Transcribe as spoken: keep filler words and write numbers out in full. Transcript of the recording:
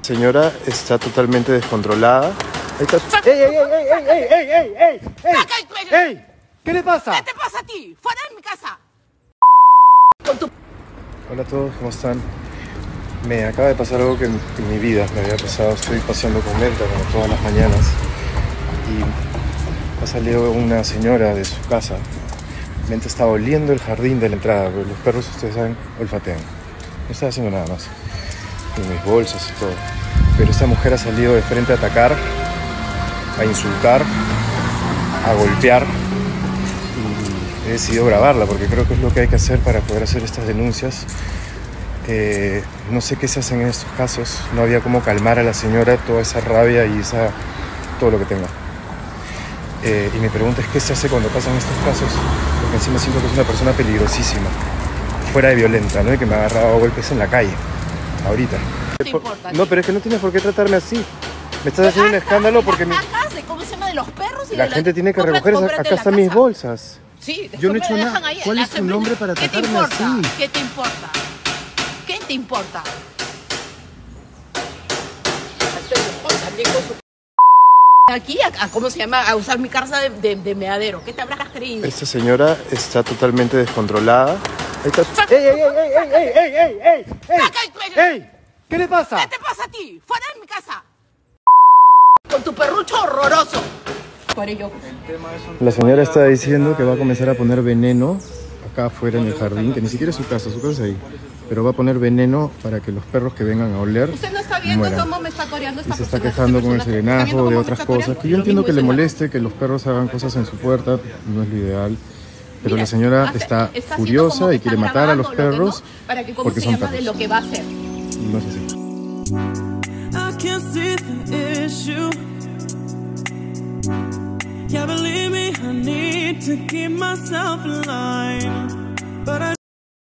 Señora está totalmente descontrolada. Ahí está. ¡Ey, ey, ey, ey, ey, ey, ey, ey, ey! ¡Ey! ¡Ey! ¿Qué le pasa? ¿Qué te pasa a ti? ¡Fuera de mi casa! Con tu... Hola a todos, ¿cómo están? Me acaba de pasar algo que en, en mi vida me había pasado. Estoy paseando con Menta como todas las mañanas y ha salido una señora de su casa. Menta estaba oliendo el jardín de la entrada, porque los perros, ustedes saben, olfatean. No estaba haciendo nada más. En mis bolsas y todo. Pero esta mujer ha salido de frente a atacar, a insultar, a golpear. Y he decidido grabarla porque creo que es lo que hay que hacer para poder hacer estas denuncias. Eh, no sé qué se hace en estos casos. No había cómo calmar a la señora toda esa rabia y esa, todo lo que tenga. Eh, y mi pregunta es qué se hace cuando pasan estos casos, porque encima siento que es una persona peligrosísima, fuera de violenta, ¿no? Y que me ha agarrado a golpes en la calle, ahorita. ¿Qué te importa? No, pero es que no tienes por qué tratarme así. Me estás haciendo un escándalo porque mi... de ¿Cómo se llama? De los perros y la de gente la... tiene que Cómprate- recoger, esa- cómprate acá la están mis casa. bolsas. Sí, Yo no he después hecho me nada. dejan ahí. ¿Cuál La es tu sembrina- nombre para ¿Qué te tratarme importa? así? ¿Qué te importa? ¿Qué te importa? También con su... Aquí, a, a- ¿cómo se llama? A usar mi casa de, de, de meadero. ¿Qué te habrás creído? Esta señora está totalmente descontrolada. Ahí está. ¡Ey, ey, ey, ey, ey, ey, ey, ey, ey! Saca el cuello. ¡Ey! ¿Qué le pasa? ¿Qué te pasa a ti? ¡Fuera de mi casa! Con tu perrucho horroroso. Por ello. La señora está diciendo que va a comenzar a poner veneno acá afuera en el jardín, que ni siquiera es su casa, su casa es ahí. Pero va a poner veneno para que los perros que vengan a oler Usted no está viendo mueran. cómo me está toreando esta Y se está persona, quejando esta con el persona, está viendo serenazo, cómo de me otras está cosas. toreando. Que yo Lo entiendo mismo que le hizo el moleste que los perros hagan cosas en su puerta, no es lo ideal. Pero Mira, la señora hace- está está haciendo furiosa como que y quiere está matar a los grabando lo que perros no, para que cómo porque se son llama de perros. lo que va a hacer. Y no es así. I can't see the issue. Yeah, believe me, I need to keep myself alive. But I